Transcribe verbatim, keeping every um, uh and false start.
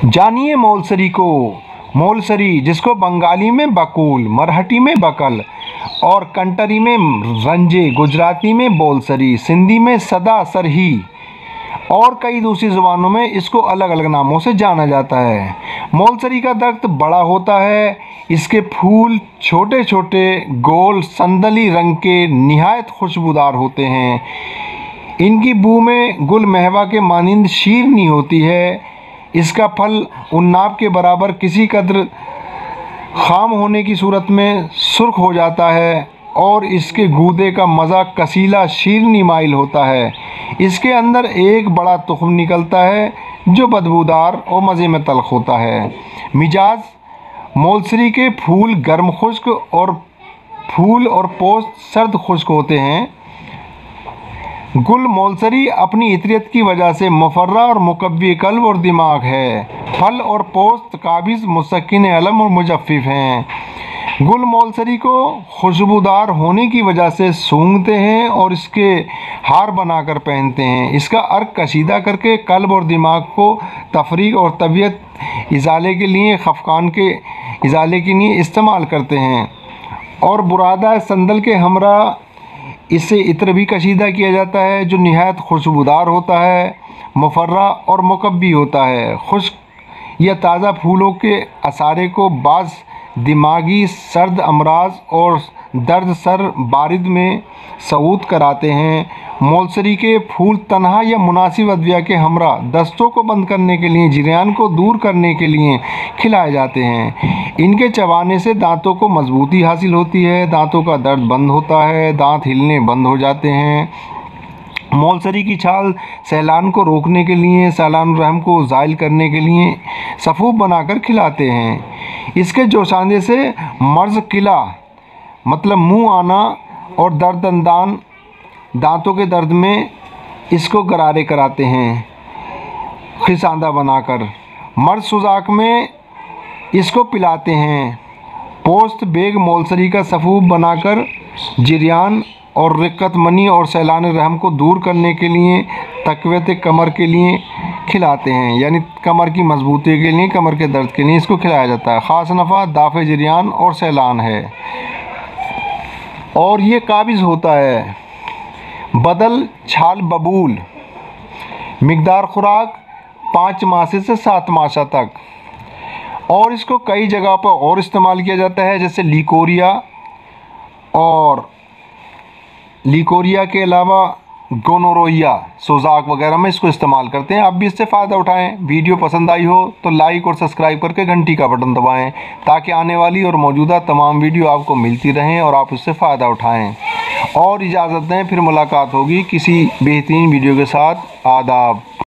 जानिए मोलसरी को। मोलसरी, जिसको बंगाली में बकुल, मराठी में बकल और कंटरी में रंजे, गुजराती में बोलसरी, सिंधी में सदा सरही और कई दूसरी ज़ुबानों में इसको अलग अलग नामों से जाना जाता है। मोलसरी का दरख्त बड़ा होता है। इसके फूल छोटे छोटे, गोल, संदली रंग के, निहायत खुशबूदार होते हैं। इनकी बू में गुल महवा के मानिंद शीरनी होती है। इसका फल उन्नाब के बराबर किसी कद्र खाम होने की सूरत में सुर्ख हो जाता है और इसके गूदे का मज़ा कसीला शीरनी माइल होता है। इसके अंदर एक बड़ा तुख्म निकलता है जो बदबूदार और मज़े में तल्ख होता है। मिजाज मोलसरी के फूल गर्म खुश्क और फूल और पोस्त सर्द खुश्क होते हैं। गुल मोलसरी अपनी इतरियत की वजह से मुफर्रा और मुकव्वी कल्ब और दिमाग है। फल और पोस्त काबिज़, मुसक्किन अलम और मुजफ्फिफ हैं। गुल मोलसरी को खुशबूदार होने की वजह से सूंघते हैं और इसके हार बनाकर पहनते हैं। इसका अर्क कशीदा करके कल्ब और दिमाग को तफरीक और तबीयत इजाले के लिए, खफकान के इजाले के लिए इस्तेमाल करते हैं। और बुरादा संदल के हमरा इससे इत्र भी कशीदा किया जाता है जो निहायत खुशबूदार होता है, मुफर्रा और मुकव्वी होता है। खुश्क या ताज़ा फूलों के असारे को बाज़ दिमागी सर्द अमराज और दर्द सर बारिद में सऊद कराते हैं। मोलसरी के फूल तन्हा या मुनासिब अद्विया के हमरा दस्तों को बंद करने के लिए, जिरियान को दूर करने के लिए खिलाए जाते हैं। इनके चबाने से दांतों को मजबूती हासिल होती है, दांतों का दर्द बंद होता है, दांत हिलने बंद हो जाते हैं। मोलसरी की छाल सैलान को रोकने के लिए, सैलान रहम को ज़ाइल करने के लिए सफ़ूब बनाकर खिलाते हैं। इसके जोशांदे से मर्ज़ किला मतलब मुंह आना और दर्दंदान दांतों के दर्द में इसको गरारे कराते हैं खिसांदा बनाकर। मर्ज़ सुजाक में इसको पिलाते हैं। पोस्त बेग मोलसरी का सफ़ूब बनाकर जिरियान और रिक्कत मनी और सैलान रहम को दूर करने के लिए, तक़वियत कमर के लिए खिलाते हैं, यानी कमर की मजबूती के लिए, कमर के दर्द के लिए इसको खिलाया जाता है। ख़ास नफ़ा दाफ़े जिरियान और सैलान है और ये काबिज़ होता है। बदल छाल बबूल, मिकदार खुराक पाँच मासे से सात मासा तक। और इसको कई जगह पर और इस्तेमाल किया जाता है, जैसे लिकोरिया और लिकोरिया के अलावा गोनोरोइया, सोजाक वगैरह में इसको इस्तेमाल करते हैं। आप भी इससे फ़ायदा उठाएं। वीडियो पसंद आई हो तो लाइक और सब्सक्राइब करके घंटी का बटन दबाएं ताकि आने वाली और मौजूदा तमाम वीडियो आपको मिलती रहें और आप उससे फ़ायदा उठाएं। और इजाज़त दें, फिर मुलाकात होगी किसी बेहतरीन वीडियो के साथ। आदाब।